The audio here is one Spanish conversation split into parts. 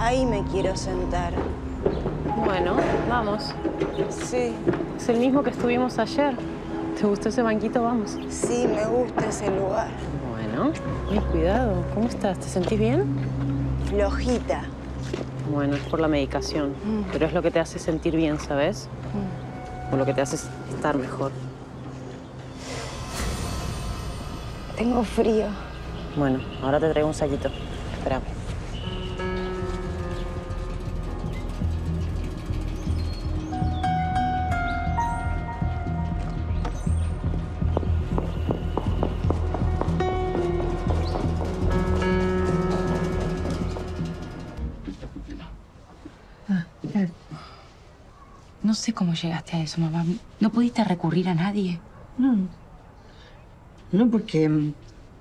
Ahí me quiero sentar. Bueno, vamos. Sí. Es el mismo que estuvimos ayer. ¿Te gustó ese banquito? Vamos. Sí, me gusta ese lugar. Bueno, cuidado. ¿Cómo estás? ¿Te sentís bien? Flojita. Bueno, es por la medicación. Pero es lo que te hace sentir bien, ¿sabes? O lo que te hace estar mejor. Tengo frío. Bueno, ahora te traigo un saquito. Espérame. No sé cómo llegaste a eso, mamá. ¿No pudiste recurrir a nadie? No. No, porque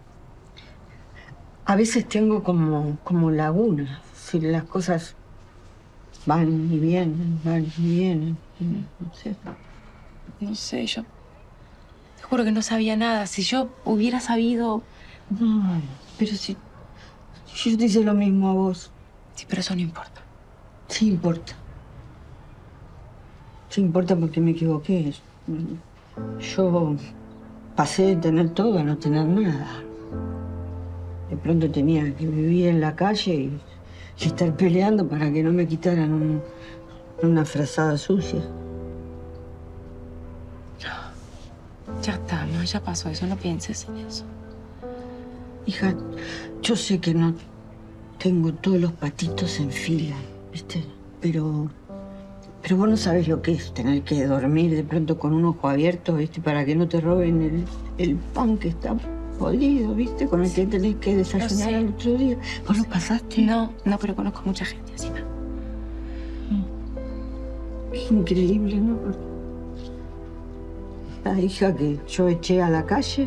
a veces tengo como lagunas. Si las cosas van y vienen, no sé. No sé, yo te juro que no sabía nada. Si yo hubiera sabido... No, pero si yo te hice lo mismo a vos. Sí, pero eso no importa. Sí importa. Sí importa porque me equivoqué. Yo pasé de tener todo a no tener nada. De pronto tenía que vivir en la calle y estar peleando para que no me quitaran una frazada sucia. Ya está, ma, ya pasó eso. No pienses en eso. Hija, yo sé que no tengo todos los patitos en fila, ¿viste? Pero vos no sabés lo que es tener que dormir de pronto con un ojo abierto, ¿viste? Para que no te roben el pan que está podrido, ¿viste? Con el que tenés que desayunar el otro día. ¿Vos lo pasaste? No, pero conozco mucha gente así, ma. Es increíble, ¿no? La hija que yo eché a la calle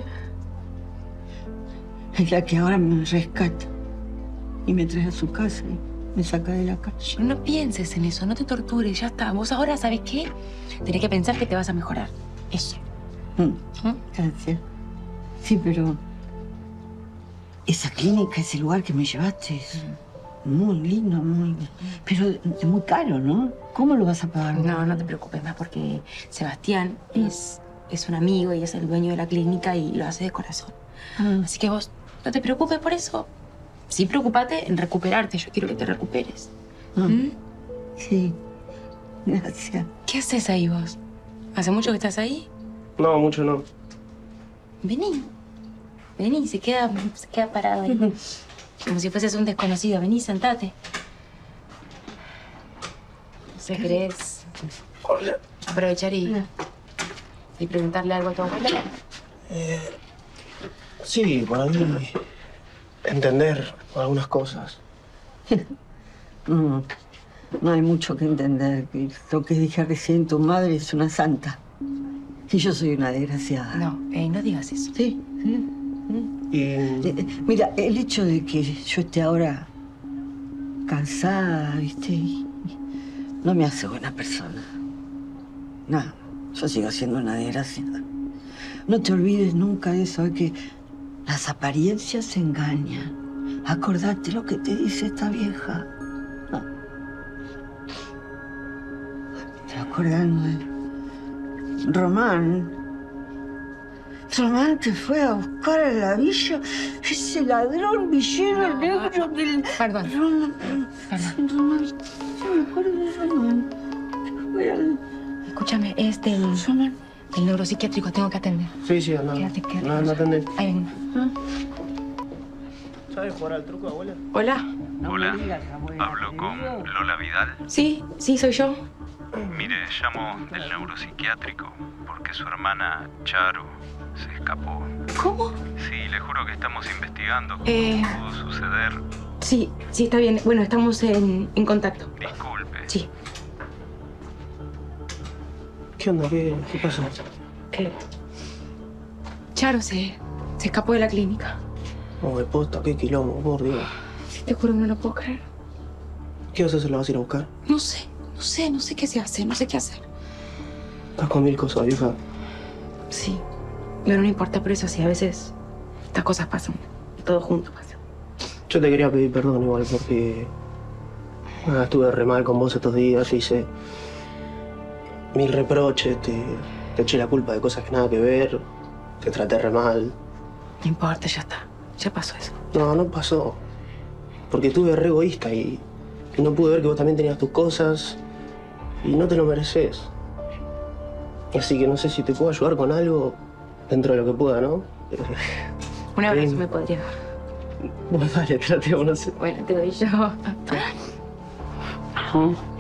es la que ahora me rescata y me trae a su casa y me saca de la calle. No pienses en eso, no te tortures, ya está. Vos ahora, ¿sabés qué? Tenés que pensar que te vas a mejorar. Eso. Gracias. Sí, pero esa clínica, ese lugar que me llevaste es muy lindo, pero es muy caro, ¿no? ¿Cómo lo vas a pagar? No te preocupes más porque Sebastián es un amigo y es el dueño de la clínica y lo hace de corazón. Así que vos no te preocupes por eso. Sí, preocupate en recuperarte. Yo quiero que te recuperes. Sí, gracias. ¿Qué haces ahí vos? ¿Hace mucho que estás ahí? No, mucho no. Vení, se queda parado ahí. Como si fueses un desconocido. Vení, sentate. No sé, ¿querés aprovechar y preguntarle algo a tu abuela? Sí, por ahí entender algunas cosas. No hay mucho que entender. Lo que dije recién, tu madre es una santa. Y yo soy una desgraciada. No digas eso. Sí. Mira, el hecho de que yo esté ahora cansada, ¿viste? No me hace buena persona. No, yo sigo siendo una desgraciada. No te olvides nunca de eso, que las apariencias engañan. Acordate lo que te dice esta vieja. No. Me estoy acordando de Román. Román te fue a buscar a la villa, ese ladrón villero negro del... Perdón. Román. Yo me acuerdo de Román. Fue al... Escúchame, es del neuropsiquiátrico. Tengo que atender. Sí, anda. Quédate. No atendés. Ahí vengo. ¿Sabes jugar al truco, abuela? Hola. Hola, hablo con Lola Vidal. Sí, soy yo. Mire, llamo del neuropsiquiátrico porque su hermana Charo se escapó. ¿Cómo? Sí, le juro que estamos investigando cómo pudo suceder. Sí, está bien. Bueno, estamos en contacto. Disculpe. Sí. ¿Qué onda? ¿Qué pasó? Charo se escapó de la clínica. Oh, de posta, qué quilombo, por Dios. Sí, te juro que no lo puedo creer. ¿Qué vas a hacer? ¿La vas a ir a buscar? No sé qué se hace, no sé qué hacer. Estás con mil cosas, vieja. Sí, pero no importa por eso, sí, a veces estas cosas pasan, todo junto pasa. Yo te quería pedir perdón igual porque Estuve re mal con vos estos días, hice mil reproches, te eché la culpa de cosas que nada que ver, te traté re mal. No importa, ya está. Ya pasó eso. No, no pasó. Porque estuve re egoísta y no pude ver que vos también tenías tus cosas y no te lo mereces. Así que no sé si te puedo ayudar con algo dentro de lo que pueda, ¿no? Un abrazo me podría dar. Bueno, dale, espérate, no sé. Bueno, te doy yo.